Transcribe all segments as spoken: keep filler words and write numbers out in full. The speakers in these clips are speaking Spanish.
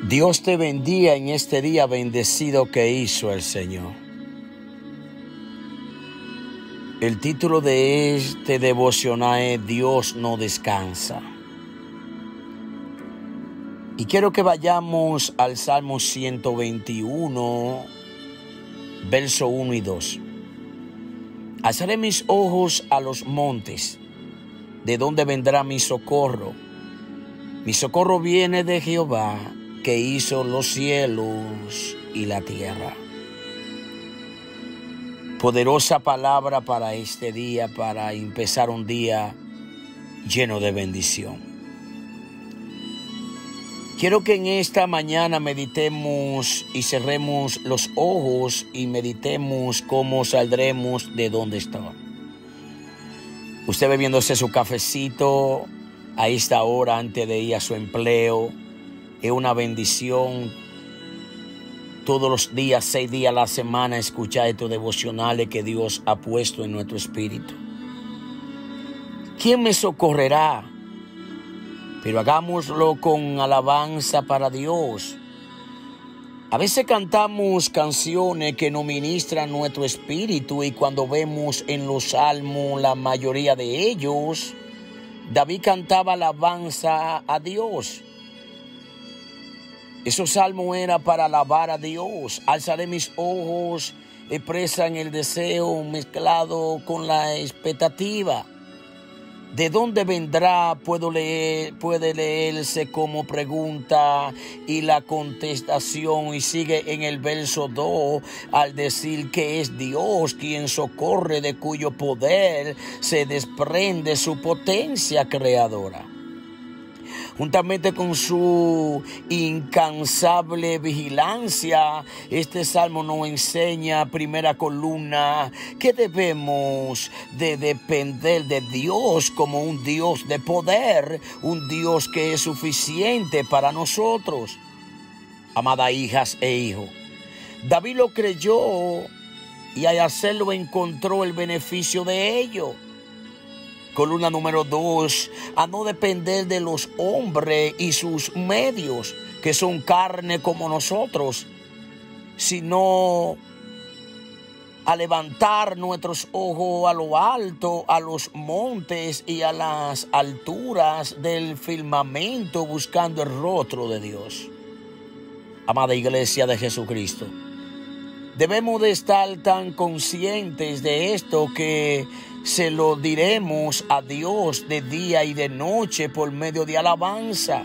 Dios te bendiga en este día bendecido que hizo el Señor. El título de este devocional es Dios no descansa. Y quiero que vayamos al Salmo ciento veintiuno, verso uno y dos. Alzaré mis ojos a los montes, ¿de dónde vendrá mi socorro? Mi socorro viene de Jehová, que hizo los cielos y la tierra. Poderosa palabra para este día, para empezar un día lleno de bendición. Quiero que en esta mañana meditemos y cerremos los ojos y meditemos cómo saldremos de donde estamos. Usted bebiéndose su cafecito a esta hora antes de ir a su empleo. Es una bendición todos los días, seis días a la semana, escuchar estos devocionales que Dios ha puesto en nuestro espíritu. ¿Quién me socorrerá? Pero hagámoslo con alabanza para Dios. A veces cantamos canciones que nos ministran nuestro espíritu, y cuando vemos en los salmos, la mayoría de ellos, David cantaba alabanza a Dios. Esos salmos eran para alabar a Dios. Alzaré mis ojos, expresan el deseo mezclado con la expectativa. ¿De dónde vendrá? Puedo leer, puede leerse como pregunta y la contestación, y sigue en el verso dos al decir que es Dios quien socorre, de cuyo poder se desprende su potencia creadora. Juntamente con su incansable vigilancia, este salmo nos enseña, primera columna, que debemos de depender de Dios como un Dios de poder, un Dios que es suficiente para nosotros. Amadas hijas e hijos, David lo creyó y al hacerlo encontró el beneficio de ello. Columna número dos, a no depender de los hombres y sus medios, que son carne como nosotros, sino a levantar nuestros ojos a lo alto, a los montes y a las alturas del firmamento, buscando el rostro de Dios. Amada iglesia de Jesucristo, debemos de estar tan conscientes de esto que se lo diremos a Dios de día y de noche por medio de alabanza.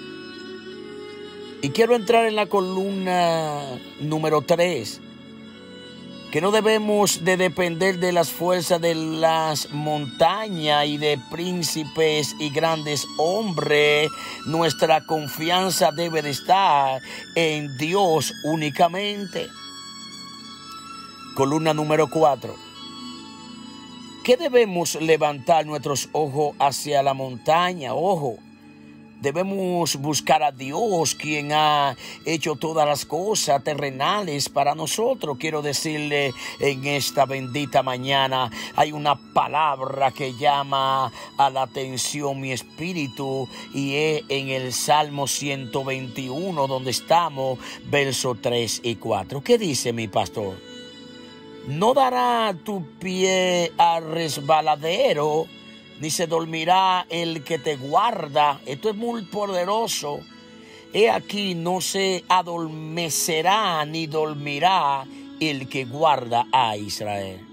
Y quiero entrar en la columna número tres, que no debemos de depender de las fuerzas de las montañas y de príncipes y grandes hombres. Nuestra confianza debe de estar en Dios únicamente. Columna número cuatro. ¿Qué debemos levantar nuestros ojos hacia la montaña? Ojo, debemos buscar a Dios, quien ha hecho todas las cosas terrenales para nosotros. Quiero decirle en esta bendita mañana, hay una palabra que llama a la atención mi espíritu, y es en el Salmo ciento veintiuno, donde estamos, versos tres y cuatro. ¿Qué dice mi pastor? No dará tu pie al resbaladero, ni se dormirá el que te guarda. Esto es muy poderoso. He aquí, no se adormecerá ni dormirá el que guarda a Israel.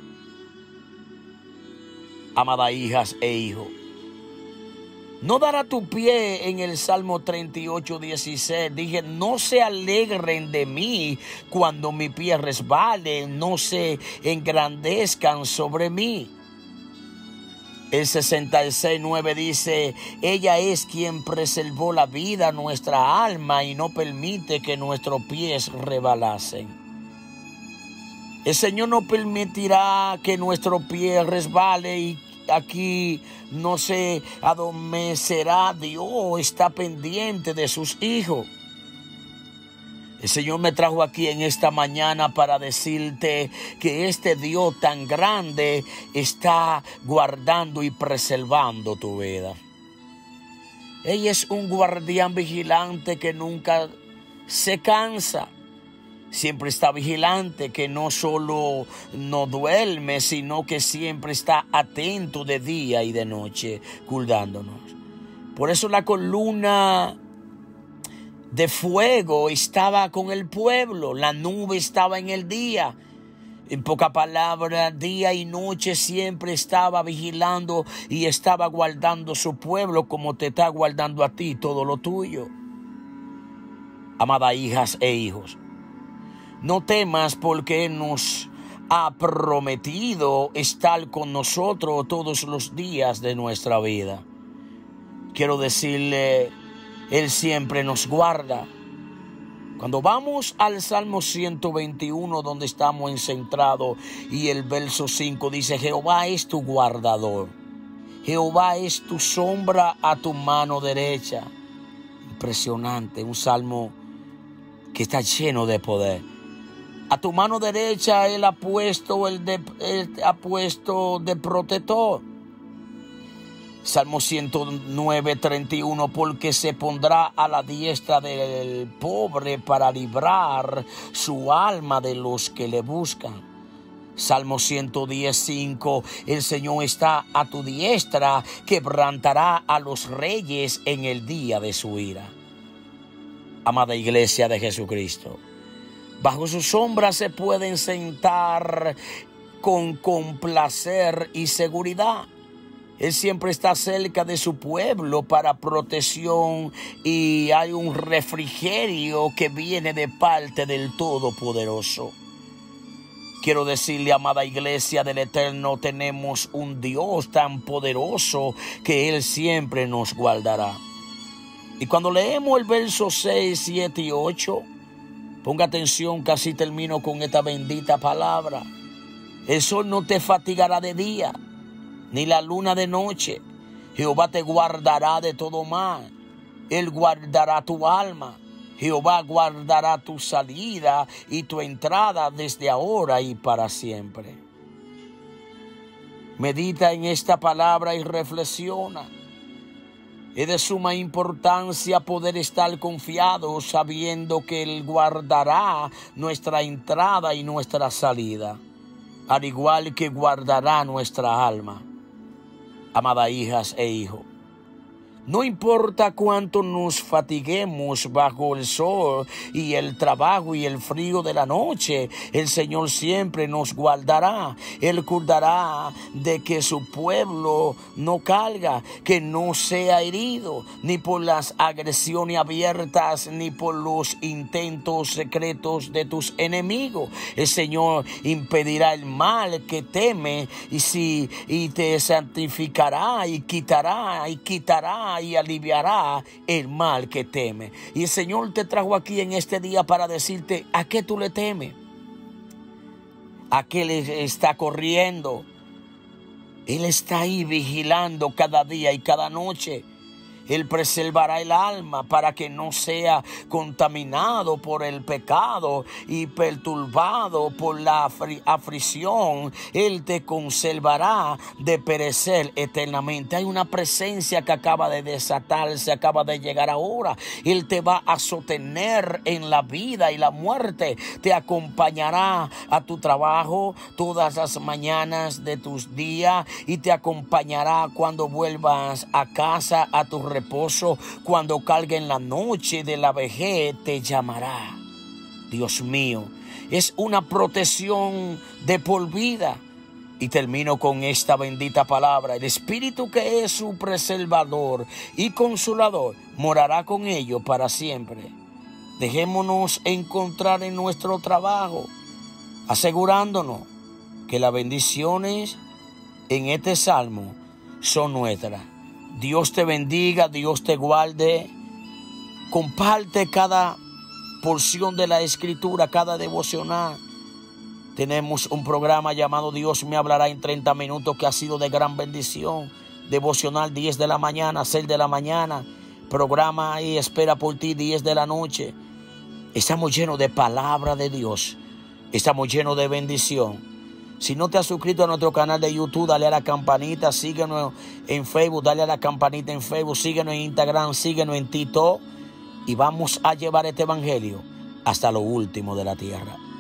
Amadas hijas e hijos, no dará tu pie en el Salmo treinta y ocho, dieciséis. Dije, no se alegren de mí cuando mi pie resbale, no se engrandezcan sobre mí. El sesenta y seis, nueve dice, ella es quien preservó la vida a nuestra alma y no permite que nuestros pies rebalasen. El Señor no permitirá que nuestro pie resbale, y aquí no se adormecerá. Dios está pendiente de sus hijos. El Señor me trajo aquí en esta mañana para decirte que este Dios tan grande está guardando y preservando tu vida. Él es un guardián vigilante que nunca se cansa. Siempre está vigilante, que no solo no duerme, sino que siempre está atento de día y de noche, cuidándonos. Por eso la columna de fuego estaba con el pueblo, la nube estaba en el día. En pocas palabras, día y noche siempre estaba vigilando y estaba guardando su pueblo como te está guardando a ti todo lo tuyo. Amadas hijas e hijos, no temas porque Él nos ha prometido estar con nosotros todos los días de nuestra vida. Quiero decirle, Él siempre nos guarda. Cuando vamos al Salmo ciento veintiuno, donde estamos centrados, y el verso cinco dice: Jehová es tu guardador, Jehová es tu sombra a tu mano derecha. Impresionante, un salmo que está lleno de poder. A tu mano derecha Él ha puesto el de, Él ha puesto de protector. Salmo ciento nueve, treinta y uno, porque se pondrá a la diestra del pobre para librar su alma de los que le buscan. Salmo ciento diez, cinco, el Señor está a tu diestra, quebrantará a los reyes en el día de su ira. Amada iglesia de Jesucristo, bajo su sombra se pueden sentar con, con placer y seguridad. Él siempre está cerca de su pueblo para protección y hay un refrigerio que viene de parte del Todopoderoso. Quiero decirle, amada iglesia del Eterno, tenemos un Dios tan poderoso que Él siempre nos guardará. Y cuando leemos el verso seis, siete y ocho, ponga atención, casi termino con esta bendita palabra. El sol no te fatigará de día, ni la luna de noche. Jehová te guardará de todo mal. Él guardará tu alma. Jehová guardará tu salida y tu entrada desde ahora y para siempre. Medita en esta palabra y reflexiona. Es de suma importancia poder estar confiados sabiendo que Él guardará nuestra entrada y nuestra salida, al igual que guardará nuestra alma. Amadas hijas e hijos, no importa cuánto nos fatiguemos bajo el sol y el trabajo y el frío de la noche, el Señor siempre nos guardará. Él cuidará de que su pueblo no caiga, que no sea herido, ni por las agresiones abiertas, ni por los intentos secretos de tus enemigos. El Señor impedirá el mal que teme y, si, y te santificará y quitará y quitará y aliviará el mal que teme. Y el Señor te trajo aquí en este día para decirte: ¿a qué tú le temes? ¿A qué le está corriendo? Él está ahí vigilando cada día y cada noche. Él preservará el alma para que no sea contaminado por el pecado y perturbado por la aflicción. Él te conservará de perecer eternamente. Hay una presencia que acaba de desatarse, acaba de llegar ahora. Él te va a sostener en la vida y la muerte. Te acompañará a tu trabajo todas las mañanas de tus días y te acompañará cuando vuelvas a casa, a tu reposo, cuando cargue en la noche de la vejez, te llamará. Dios mío, es una protección de por vida. Y termino con esta bendita palabra: el Espíritu, que es su preservador y consolador, morará con ellos para siempre. Dejémonos encontrar en nuestro trabajo, asegurándonos que las bendiciones en este salmo son nuestras. Dios te bendiga, Dios te guarde. Comparte cada porción de la Escritura, cada devocional. Tenemos un programa llamado Dios me hablará en treinta minutos que ha sido de gran bendición. Devocional diez de la mañana, seis de la mañana. Programa ahí espera por ti diez de la noche. Estamos llenos de palabra de Dios. Estamos llenos de bendición. Si no te has suscrito a nuestro canal de YouTube, dale a la campanita, síguenos en Facebook, dale a la campanita en Facebook, síguenos en Instagram, síguenos en TikTok y vamos a llevar este evangelio hasta lo último de la tierra.